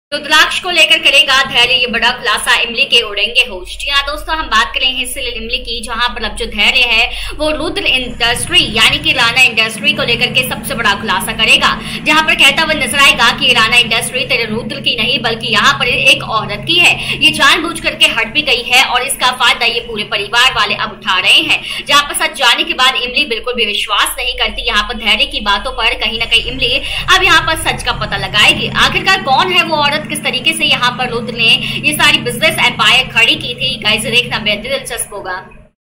रुद्राक्ष को लेकर करेगा धैर्य ये बड़ा खुलासा, इमली के उड़ेंगे होश। जी हाँ दोस्तों, हम बात करेंगे इसलिए इमली की, जहां पर अब जो धैर्य है वो रुद्र इंडस्ट्री यानी कि राणा इंडस्ट्री को लेकर के सबसे बड़ा खुलासा करेगा, जहां पर कहता हुआ नजर आएगा कि राणा इंडस्ट्री तेरे रुद्र की नहीं बल्कि यहाँ पर एक औरत की है। ये जानबूझ करके हट भी गई है और इसका फायदा ये पूरे परिवार वाले अब उठा रहे हैं। जहाँ पर सच जाने के बाद इमली बिल्कुल भी विश्वास नहीं करती यहाँ पर धैर्य की बातों पर। कहीं ना कहीं इमली अब यहाँ पर सच का पता लगाएगी। आखिरकार कौन है वो औरत, किस तरीके से यहाँ पर रुद्र ने ये सारी बिजनेस एम्पायर खड़ी की थी। गाइस देखना बेहद दिलचस्प होगा।